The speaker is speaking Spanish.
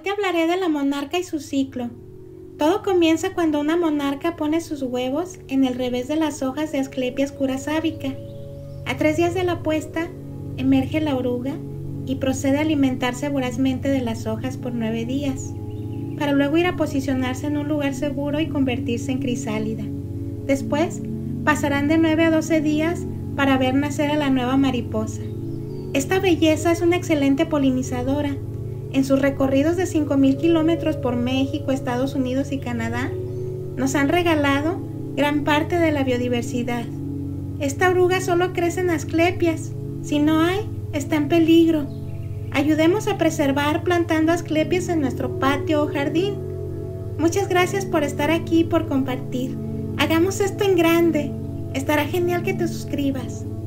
te hablaré de la monarca y su ciclo. Todo comienza cuando una monarca pone sus huevos en el revés de las hojas de Asclepias curasábica. A 3 días de la puesta, emerge la oruga y procede a alimentarse vorazmente de las hojas por 9 días, para luego ir a posicionarse en un lugar seguro y convertirse en crisálida. Después, pasarán de 9 a 12 días para ver nacer a la nueva mariposa. Esta belleza es una excelente polinizadora. En sus recorridos de 5,000 kilómetros por México, Estados Unidos y Canadá, nos han regalado gran parte de la biodiversidad. Esta oruga solo crece en Asclepias. Si no hay, está en peligro. Ayudemos a preservar plantando Asclepias en nuestro patio o jardín. Muchas gracias por estar aquí y por compartir. Hagamos esto en grande. Estará genial que te suscribas.